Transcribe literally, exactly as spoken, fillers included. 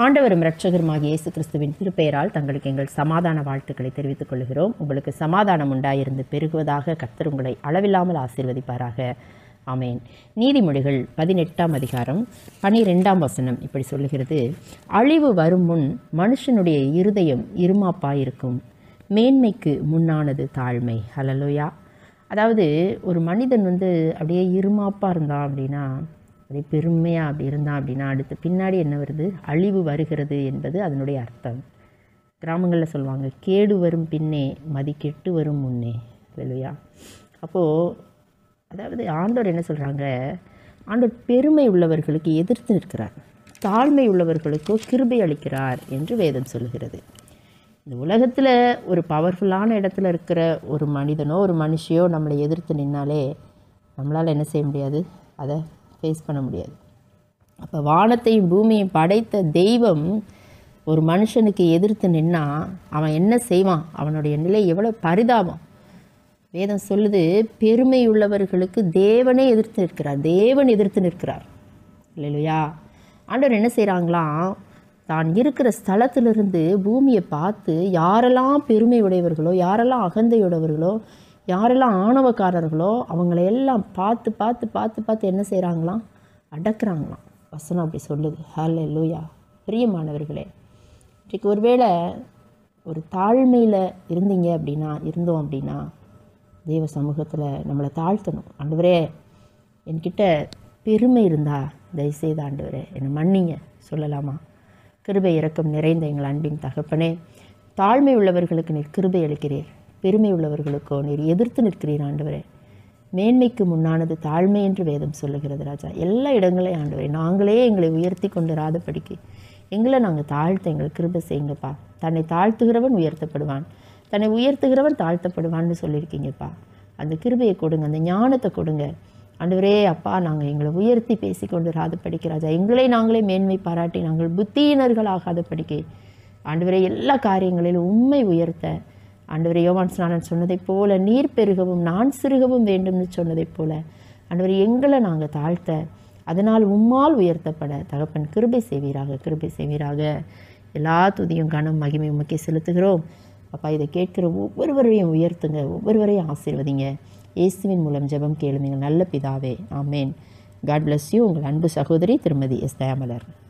ஆண்டவரும் இரட்சகருமாகிய இயேசு கிறிஸ்துவின் திருப்பெயரால் தங்களுக்கு எங்கள் சமாதான வாழ்த்துக்களை தெரிவித்துக் கொள்கிறோம். உங்களுக்கு சமாதானம் உண்டாயிருந்து பெருகுவதாக கர்த்தர் உங்களை அளவில்லாமல் ஆசீர்வதிப்பாராக. ஆமேன். நீதிமொழிகள் பதினெட்டாம் அதிகாரம் பனிரெண்டாம் வசனம் இப்படி சொல்லுகிறது, அழிவு வரும் முன் மனுஷனுடைய இருதயம் இருமாப்பாயிருக்கும், மேன்மைக்கு முன்னானது தாழ்மை. ஹல்லேலூயா. அதாவது ஒரு மனிதன் வந்து அப்படியே இருமாப்பாக இருந்தான் அப்படின்னா, அப்படியே பெருமையாக அப்படி இருந்தான் அப்படின்னா, அடுத்து பின்னாடி என்ன வருது? அழிவு வருகிறது என்பது அதனுடைய அர்த்தம். கிராமங்களில் சொல்லுவாங்க, கேடு வரும் பின்னே மதி கெட்டு வரும் முன்னே. ஹல்லேலூயா. அப்போது அதாவது ஆண்டவர் என்ன சொல்கிறாங்க, ஆண்டவர் பெருமை உள்ளவர்களுக்கு எதிர்த்து நிற்கிறார், தாழ்மை உள்ளவர்களுக்கோ கிருபை அளிக்கிறார் என்று வேதம் சொல்லுகிறது. இந்த உலகத்தில் ஒரு பவர்ஃபுல்லான இடத்துல இருக்கிற ஒரு மனிதனோ ஒரு மனுஷியோ நம்மளை எதிர்த்து நின்னாலே நம்மளால் என்ன செய்ய முடியாது? அதை ஃபேஸ் பண்ண முடியாது. அப்போ வானத்தையும் பூமியையும் படைத்த தெய்வம் ஒரு மனுஷனுக்கு எதிர்த்து நின்னா அவன் என்ன செய்வான்? அவனுடைய நிலை எவ்வளோ பரிதாபம். வேதம் சொல்லுது, பெருமை உள்ளவர்களுக்கு தேவனே எதிர்த்து நிற்கிறார், தேவன் எதிர்த்து நிற்கிறார். இல்லையா? ஆண்டவர் என்ன செய்கிறாங்களாம், தான் இருக்கிற ஸ்தலத்திலிருந்து பூமியை பார்த்து யாரெல்லாம் பெருமை உடையவர்களோ, யாரெல்லாம் அகந்தையுடையவர்களோ, யாரெல்லாம் ஆணவக்காரர்களோ அவங்களையெல்லாம் பார்த்து பார்த்து பார்த்து பார்த்து என்ன செய்கிறாங்களாம்? அடக்குறாங்களாம். வசனம் அப்படி சொல்லுது. ஹல்லேலூயா. பிரியமானவர்களே, இன்றைக்கு ஒருவேளை ஒரு தாழ்மையில் இருந்தீங்க அப்படின்னா இருந்தோம் அப்படின்னா தேவ சமூகத்தில் நம்மளை தாழ்த்தணும். ஆண்டவரே, என்கிட்ட பெருமை இருந்தா தயவுசெய்து ஆண்டவரே என்னை மன்னிங்க சொல்லலாமா? கிருபை இரக்கம் நிறைந்த எங்கள் அன்பின் தகப்பனே, தாழ்மை உள்ளவர்களுக்கு நீர் கிருபை அளிக்கிறீர், பெருமை உள்ளவர்களுக்கோ நீர் எதிர்த்து நிற்கிறீர். ஆண்டவரே, மேன்மைக்கு முன்னானது தாழ்மை என்று வேதம் சொல்லுகிறது ராஜா. எல்லா இடங்களையும் ஆண்டவரே நாங்களே எங்களை உயர்த்தி கொண்டு ராதபடிக்கு எங்களை நாங்கள் தாழ்த்த எங்களுக்கு கிருபை செய்யுங்கப்பா. தன்னை தாழ்த்துகிறவன் உயர்த்தப்படுவான், தன்னை உயர்த்துகிறவன் தாழ்த்தப்படுவான்னு சொல்லியிருக்கீங்கப்பா. அந்த கிருபையை கொடுங்க, அந்த ஞானத்தை கொடுங்க ஆண்டவரே. அப்பா, நாங்கள் எங்களை உயர்த்தி பேசிக்கொண்டு ராத படிக்க ராஜா, எங்களை நாங்களே மேன்மை பாராட்டி நாங்கள் புத்தியினர்கள் ஆகாத படிக்க ஆண்டவரே எல்லா காரியங்களிலும் உண்மை உயர்த்த ஆண்டவரே, யோவான் ஸ்நானன் சொன்னதைப் போல நீர் பெருகவும் நான் சிறுகவும் வேண்டும்னு சொன்னதைப் போல ஆண்டவரே எங்களை நாங்கள் தாழ்த்த, அதனால் உம்மால் உயர்த்தப்பட தகப்பன் கிருபை செய்வீராக, கிருபை செய்வீராக. எல்லா துதியும் கனம் மகிமை உமக்கே செலுத்துகிறோம். அப்பா, இதை கேட்கிற ஒவ்வொருவரையும் உயர்த்துங்க, ஒவ்வொருவரையும் ஆசீர்வதிங்க. இயேசுவின் மூலம் ஜெபம் கேளுங்க நல்ல பிதாவே. ஆமேன். God bless you. உங்கள் அன்பு சகோதரி திருமதி எஸ்.தயாமலர்.